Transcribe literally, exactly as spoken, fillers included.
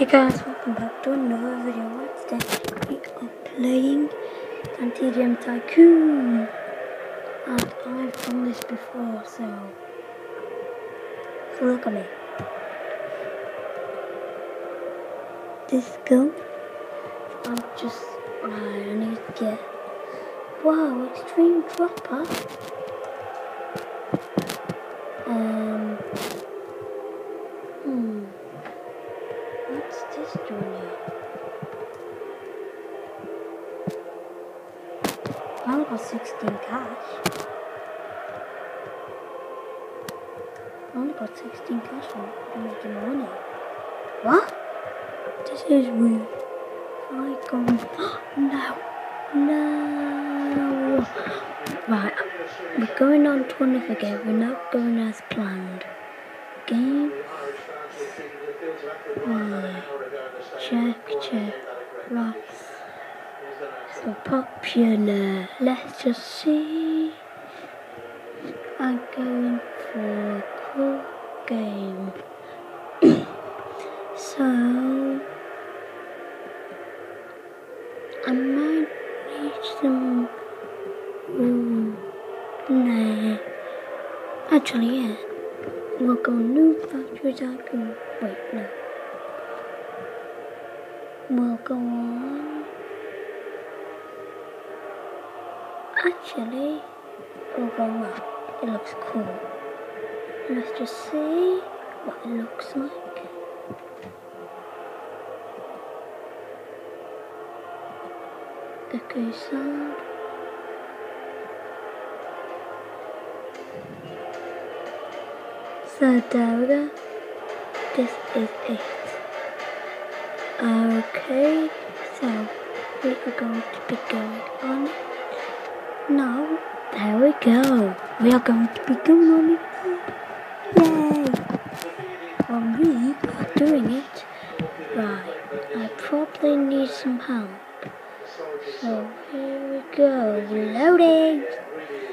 Hey guys, welcome back to another video. Today we are playing Antedium Tycoon, and I've done this before, so so look at me. This gun, I'm just I need to get wow, extreme dropper. Um, hmm. What's this doing here? I only got sixteen cash. I only got sixteen cash from making money. What? This is weird. I go. No. No. Right. We're going on to another game. We're not going as planned. Game. Why? Check, check. Right. So popular. Let's just see. I'm going for a cool game. So I might need some. Ooh, nah. Actually, yeah. We'll go new factory tycoon. Wait, no. We'll go on. Actually, we'll go on. It looks cool. Let's just see what it looks like. Okay, sound. So there we go. This is it. Okay, so we are going to be going on it. Now, there we go. We are going to be going on it. Yay! Well, we are doing it. Right, I probably need some help. So here we go. Loading!